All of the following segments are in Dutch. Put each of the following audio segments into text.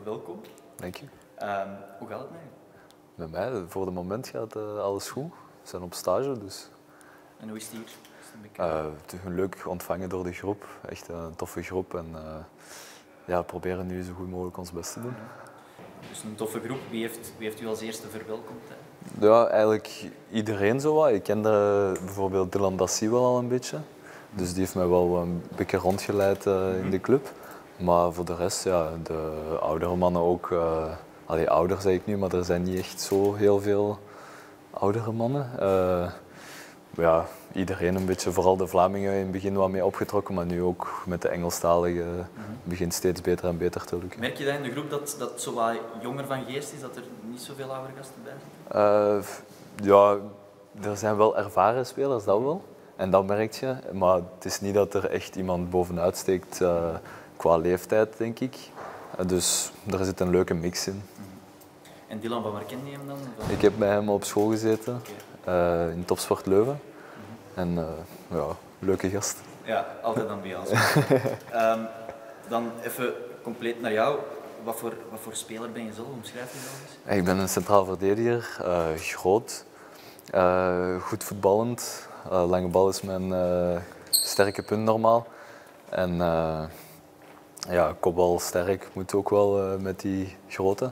welkom. Dank je. Hoe gaat het met je? Met mij, voor het moment gaat alles goed. We zijn op stage, dus... En hoe is het hier? Is het een beetje... leuk ontvangen door de groep. Echt een toffe groep en ja, we proberen nu zo goed mogelijk ons best te doen. Dus een toffe groep. Wie heeft u als eerste verwelkomd? Hè? Ja, eigenlijk iedereen zo wat. Ik kende bijvoorbeeld Dylan Dassi wel al een beetje. Dus die heeft mij wel een beetje rondgeleid in de club. Maar voor de rest, ja, de oudere mannen ook. Allee, ouder zeg ik nu, maar er zijn niet echt zo heel veel oudere mannen. Ja, iedereen een beetje, vooral de Vlamingen in het begin wat mee opgetrokken, maar nu ook met de Engelstaligen begint steeds beter en beter te lukken. Merk je dat in de groep dat zo wat jonger van geest is, dat er niet zoveel oudere gasten bij zitten? Ja, er zijn wel ervaren spelers, dat wel. En dat merk je, maar het is niet dat er echt iemand bovenuit steekt qua leeftijd, denk ik. Dus er zit een leuke mix in. En Dylan, van waar ken je hem dan? Ik heb bij hem op school gezeten, in Topsport Leuven. En ja, leuke gast. Ja, altijd ambiance. Dan even compleet naar jou. Wat voor speler ben je zelf? Omschrijf je dat eens? Ik ben een centraal verdediger, groot, goed voetballend. Lange bal is mijn sterke punt normaal. En ja, kopbal sterk moet ook wel met die grote.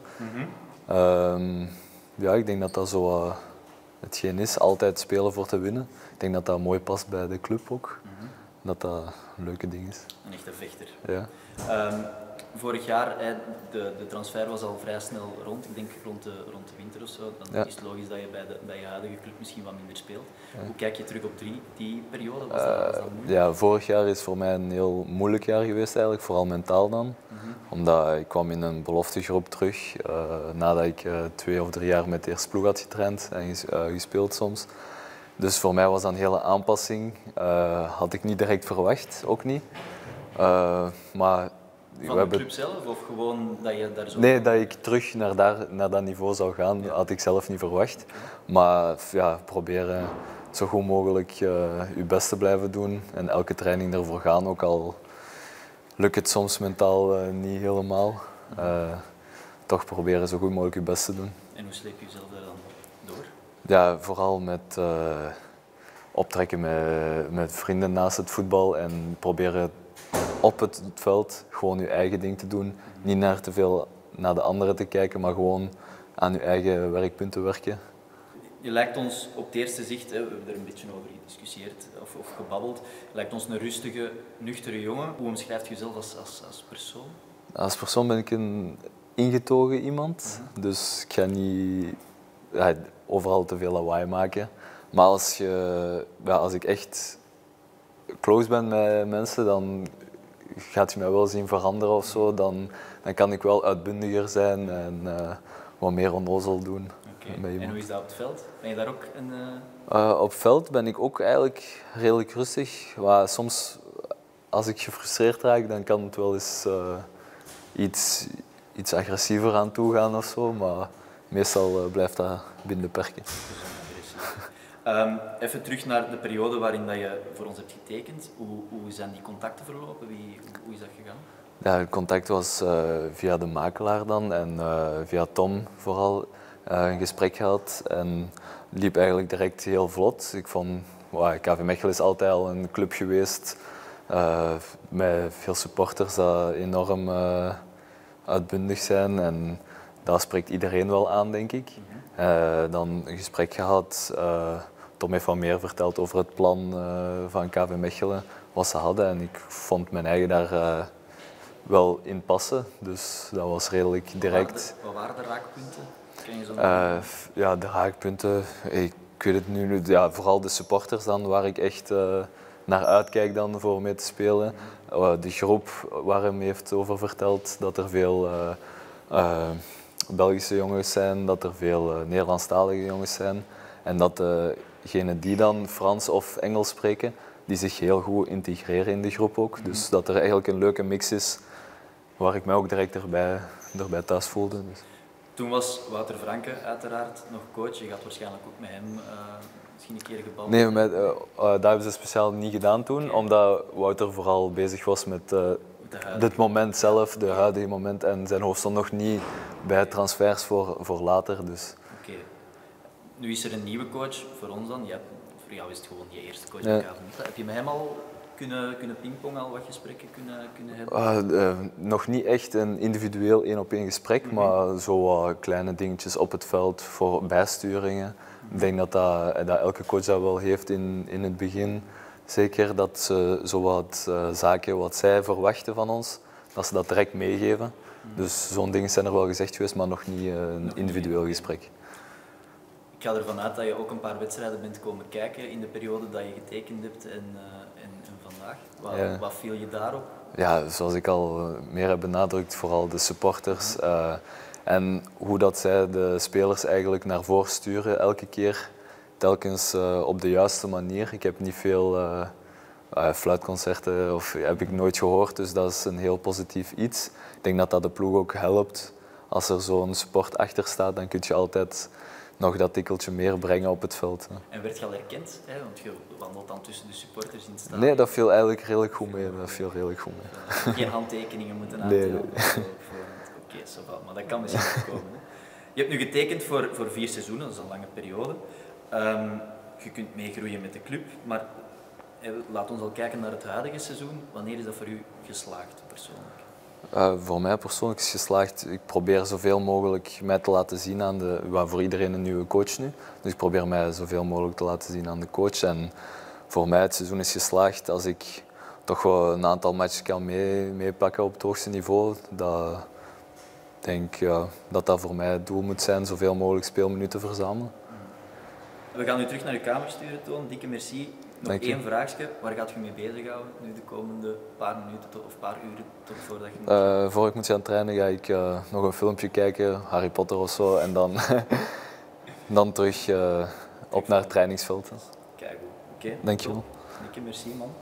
Ja, ik denk dat dat zo hetgeen is, altijd spelen voor te winnen. Ik denk dat dat mooi past bij de club ook. Dat dat een leuke ding is. Een echte vechter. Ja. Vorig jaar, de transfer was al vrij snel rond. Ik denk rond de winter of zo. Dan is het logisch dat je bij je huidige club misschien wat minder speelt. Ja. Hoe kijk je terug op die periode? Was dat moeilijk? Ja, vorig jaar is voor mij een heel moeilijk jaar geweest eigenlijk, vooral mentaal dan. Omdat ik kwam in een beloftegroep terug, nadat ik 2 of 3 jaar met de eerste ploeg had getraind en gespeeld soms. Dus voor mij was dat een hele aanpassing. Had ik niet direct verwacht, ook niet. Maar van de club zelf of gewoon dat je daar zo... Nee, dat ik terug naar dat niveau zou gaan, had ik zelf niet verwacht. Maar ja, proberen zo goed mogelijk je best te blijven doen en elke training ervoor gaan, ook al lukt het soms mentaal niet helemaal. Toch proberen zo goed mogelijk je best te doen. En hoe sleep je jezelf daar dan door? Ja, vooral met optrekken met vrienden naast het voetbal en proberen op het veld gewoon je eigen ding te doen. Niet te veel naar de anderen te kijken, maar gewoon aan je eigen werkpunten werken. Je lijkt ons op het eerste zicht, we hebben er een beetje over gediscussieerd of gebabbeld, je lijkt ons een rustige, nuchtere jongen. Hoe omschrijft je jezelf als persoon? Als persoon ben ik een ingetogen iemand, dus ik ga niet overal te veel lawaai maken. Maar als ik echt close ben met mensen, dan gaat je mij wel zien veranderen of zo. Dan kan ik wel uitbundiger zijn en wat meer onnozel doen. Okay. En hoe is dat op het veld? Ben je daar ook een... Op het veld ben ik ook eigenlijk redelijk rustig. Maar soms, als ik gefrustreerd raak, dan kan het wel eens iets agressiever aan toe gaan of zo. Maar meestal blijft dat binnen de perken. Even terug naar de periode waarin dat je voor ons hebt getekend. Hoe zijn die contacten verlopen? Hoe is dat gegaan? Ja, het contact was via de makelaar dan en via Tom vooral een gesprek gehad. En liep eigenlijk direct heel vlot. Ik vond, KV Mechelen is altijd al een club geweest met veel supporters dat enorm uitbundig zijn. En dat spreekt iedereen wel aan, denk ik. Dan een gesprek gehad. Tom heeft wat meer verteld over het plan van KV Mechelen, wat ze hadden. En ik vond mijn eigen daar wel in passen. Dus dat was redelijk direct. Wat waren de raakpunten? Kan je zo ja, de raakpunten, ik weet het nu, ja, vooral de supporters dan, waar ik echt naar uitkijk dan voor mee te spelen. De groep waar hij me heeft over verteld, dat er veel Belgische jongens zijn, dat er veel Nederlandstalige jongens zijn. En dat degenen die dan Frans of Engels spreken, die zich heel goed integreren in de groep ook. Dus dat er eigenlijk een leuke mix is, waar ik mij ook direct erbij thuis voelde. Dus. Toen was Wouter Franke uiteraard nog coach. Je gaat waarschijnlijk ook met hem misschien een keer gebabbeld. Nee, dat hebben ze speciaal niet gedaan toen, omdat Wouter vooral bezig was met dit moment zelf, de huidige moment. En zijn hoofd stond nog niet bij transfers voor later. Dus. Oké. Nu is er een nieuwe coach voor ons dan. Voor jou is het gewoon je eerste coach. Ja. Heb je met hem al kunnen pingpongen, al wat gesprekken kunnen hebben? Nog niet echt een individueel 1-op-1 gesprek, maar zo wat kleine dingetjes op het veld voor bijsturingen. Ik denk dat elke coach dat wel heeft in het begin. Zeker dat ze zo wat zaken wat zij verwachten van ons, dat ze dat direct meegeven. Dus zo'n dingen zijn er wel gezegd geweest, maar nog niet een individueel gesprek. Ik ga ervan uit dat je ook een paar wedstrijden bent komen kijken in de periode dat je getekend hebt en vandaag. Wat viel je daarop? Ja, zoals ik al meer heb benadrukt, vooral de supporters. En hoe dat zij de spelers eigenlijk naar voren sturen elke keer. Telkens op de juiste manier. Ik heb niet veel fluitconcerten heb ik nooit gehoord, dus dat is een heel positief iets. Ik denk dat dat de ploeg ook helpt. Als er zo'n support achter staat, dan kun je altijd nog dat tikkeltje meer brengen op het veld. En werd je al herkend? Want je wandelt dan tussen de supporters in het stadion. Nee, dat viel eigenlijk redelijk goed mee. Geen handtekeningen moeten aantonen. Nee. Oké, maar dat kan misschien ook komen. Hè. Je hebt nu getekend voor 4 seizoenen, dat is een lange periode. Je kunt meegroeien met de club, maar laat ons al kijken naar het huidige seizoen. Wanneer is dat voor u geslaagd persoonlijk? Voor mij persoonlijk is het geslaagd. Ik probeer zoveel mogelijk mij te laten zien aan voor iedereen een nieuwe coach nu. Dus ik probeer mij zoveel mogelijk te laten zien aan de coach. En voor mij het seizoen is geslaagd als ik toch wel een aantal matches kan meepakken op het hoogste niveau. Ik denk dat voor mij het doel moet zijn, zoveel mogelijk speelminuten verzamelen. We gaan u terug naar uw kamer sturen, Toon. Dikke merci. Nog één vraagje. Waar gaat je mee bezighouden nu de komende paar minuten of paar uren tot voordat je moet? Voor ik moet gaan trainen ga ik nog een filmpje kijken, Harry Potter of zo. En dan terug op naar het trainingsveld. Kijk, oké. Dankjewel. Dikke merci, man.